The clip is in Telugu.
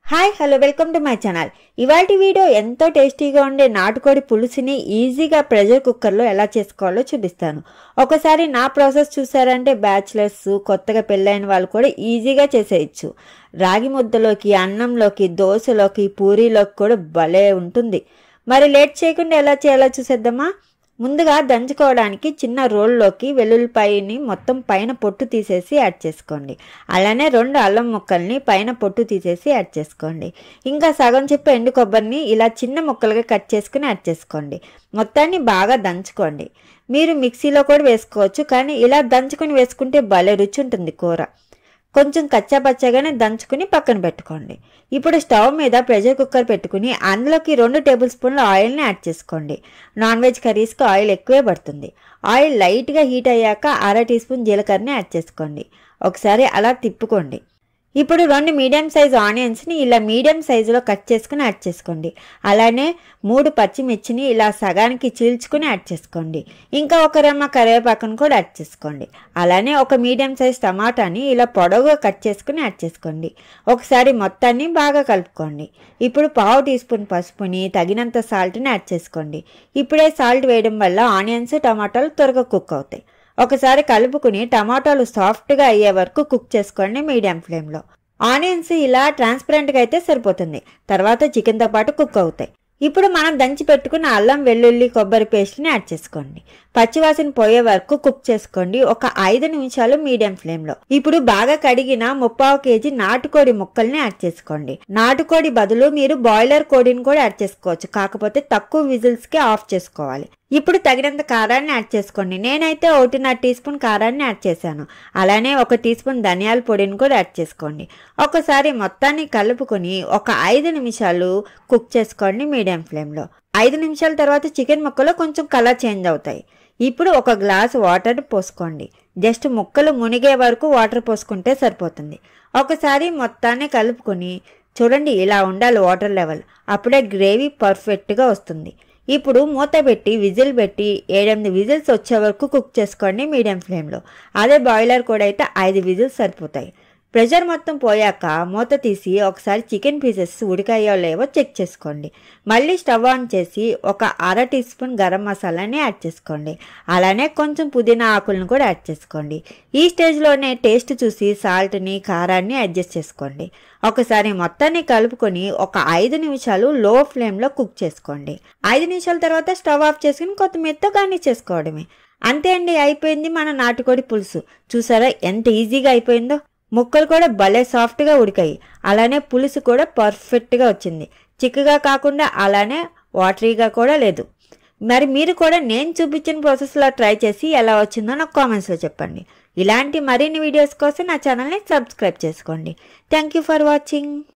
Hi hello welcome to my channel. ఇవాల్టి వీడియో ఎంతో టేస్టీగా ఉండే నాటుకోడి పులుసుని ఈజీగా ప్రెషర్ కుక్కర్లో ఎలా చేసుకోవాలో చూపిస్తాను. ఒకసారి నా ప్రాసెస్ చూసారంటే బ్యాచిలర్స్, కొత్తగా పెళ్ళైన వాళ్ళు కూడా ఈజీగా చేసేయచ్చు. రాగి ముద్దలోకి, అన్నంలోకి, దోశలోకి, పూరీలోకి కూడా భలే ఉంటుంది. మరి లేట్ చేయకుండా ఎలా చేయాలో చూసేద్దామా. ముందుగా దంచుకోవడానికి చిన్న రోల్లోకి వెల్లుల్లిపాయని మొత్తం పైన పొట్టు తీసేసి యాడ్ చేసుకోండి. అలానే 2 అల్లం ముక్కల్ని పైన పొట్టు తీసేసి యాడ్ చేసుకోండి. ఇంకా సగం చెప్పు ఎండు కొబ్బరిని ఇలా చిన్న ముక్కలుగా కట్ చేసుకుని యాడ్ చేసుకోండి. మొత్తాన్ని బాగా దంచుకోండి. మీరు మిక్సీలో కూడా వేసుకోవచ్చు, కానీ ఇలా దంచుకుని వేసుకుంటే భలే రుచి ఉంటుంది కూర. కొంచెం కచ్చాపచ్చగానే దంచుకుని పక్కన పెట్టుకోండి. ఇప్పుడు స్టవ్ మీద ప్రెషర్ కుక్కర్ పెట్టుకుని అందులోకి 2 టేబుల్ స్పూన్ల ఆయిల్ని యాడ్ చేసుకోండి. నాన్ వెజ్ కర్రీస్కి ఆయిల్ ఎక్కువే పడుతుంది. ఆయిల్ లైట్గా హీట్ అయ్యాక 1/2 టీ స్పూన్ జీలకర్రని యాడ్ చేసుకోండి. ఒకసారి అలా తిప్పుకోండి. ఇప్పుడు 2 మీడియం సైజ్ ఆనియన్స్ని ఇలా మీడియం సైజులో కట్ చేసుకుని యాడ్ చేసుకోండి. అలానే 3 పచ్చిమిర్చిని ఇలా సగానికి చీల్చుకుని యాడ్ చేసుకోండి. ఇంకా 1 రెమ్మ కరివేపాకును కూడా యాడ్ చేసుకోండి. అలానే 1 మీడియం సైజ్ టమాటాని ఇలా పొడవుగా కట్ చేసుకుని యాడ్ చేసుకోండి. ఒకసారి మొత్తాన్ని బాగా కలుపుకోండి. ఇప్పుడు 1/2 టీ స్పూన్ పసుపుని, తగినంత సాల్ట్ని యాడ్ చేసుకోండి. ఇప్పుడే సాల్ట్ వేయడం వల్ల ఆనియన్స్, టమాటాలు త్వరగా కుక్ అవుతాయి. ఒకసారి కలుపుకుని టమాటాలు సాఫ్ట్గా అయ్యే వరకు కుక్ చేసుకోండి మీడియం ఫ్లేమ్లో. ఆనియన్స్ ఇలా ట్రాన్స్పరెంట్గా అయితే సరిపోతుంది. తర్వాత చికెన్తో పాటు కుక్ అవుతాయి. ఇప్పుడు మనం దంచి పెట్టుకున్న అల్లం, వెల్లుల్లి, కొబ్బరి పేస్ట్ని యాడ్ చేసుకోండి. పచ్చివాసన పోయే వరకు కుక్ చేసుకోండి. ఒక 5 నిమిషాలు మీడియం ఫ్లేమ్లో. ఇప్పుడు బాగా కడిగిన 3/4 కేజీ నాటుకోడి ముక్కల్ని యాడ్ చేసుకోండి. నాటుకోడి బదులు మీరు బాయిలర్ కోడిని కూడా యాడ్ చేసుకోవచ్చు, కాకపోతే తక్కువ విజిల్స్కి ఆఫ్ చేసుకోవాలి. ఇప్పుడు తగినంత కారాన్ని యాడ్ చేసుకోండి. నేనైతే 1.5 టీ స్పూన్ కారాన్ని యాడ్ చేశాను. అలానే 1 టీ స్పూన్ ధనియాల పొడిని కూడా యాడ్ చేసుకోండి. ఒకసారి మొత్తాన్ని కలుపుకొని ఒక 5 నిమిషాలు కుక్ చేసుకోండి మీడియం ఫ్లేమ్లో. 5 నిమిషాల తర్వాత చికెన్ ముక్కలు కొంచెం కలర్ చేంజ్ అవుతాయి. ఇప్పుడు 1 గ్లాస్ వాటర్ పోసుకోండి. జస్ట్ ముక్కలు మునిగే వరకు వాటర్ పోసుకుంటే సరిపోతుంది. ఒకసారి మొత్తాన్ని కలుపుకొని చూడండి, ఇలా ఉండాలి వాటర్ లెవెల్. అప్పుడే గ్రేవీ పర్ఫెక్ట్గా వస్తుంది. ఇప్పుడు మూత పెట్టి విజిల్ పెట్టి 7-8 విజిల్స్ వచ్చే వరకు కుక్ చేసుకోండి మీడియం ఫ్లేమ్లో. అదే బాయిలర్ కూడా అయితే 5 విజిల్స్ సరిపోతాయి. ప్రెషర్ మొత్తం పోయాక మూత తీసి ఒకసారి చికెన్ పీసెస్ ఉడికాయో లేవో చెక్ చేసుకోండి. మళ్ళీ స్టవ్ ఆన్ చేసి 1/2 టీ స్పూన్ గరం మసాలాని యాడ్ చేసుకోండి. అలానే కొంచెం పుదీనా ఆకులను కూడా యాడ్ చేసుకోండి. ఈ స్టేజ్లోనే టేస్ట్ చూసి సాల్ట్ని, కారాన్ని అడ్జస్ట్ చేసుకోండి. ఒకసారి మొత్తాన్ని కలుపుకొని ఒక 5 నిమిషాలు లో ఫ్లేమ్లో కుక్ చేసుకోండి. 5 నిమిషాల తర్వాత స్టవ్ ఆఫ్ చేసుకుని కొత్తిమీరతో గార్నిష్ చేసుకోవడమే. అంతే అండి, అయిపోయింది మన నాటుకోడి పులుసు. చూసారా ఎంత ఈజీగా అయిపోయిందో. ముక్కలు కూడా భలే సాఫ్ట్గా ఉడికాయి. అలానే పులుసు కూడా పర్ఫెక్ట్గా వచ్చింది. చిక్కగా కాకుండా అలానే వాటరీగా కూడా లేదు. మరి మీరు కూడా నేను చూపించిన ప్రాసెస్లో ట్రై చేసి ఎలా వచ్చిందో నాకు కామెంట్స్లో చెప్పండి. ఇలాంటి మరిన్ని వీడియోస్ కోసం నా ఛానల్ని సబ్స్క్రైబ్ చేసుకోండి. Thank you for watching.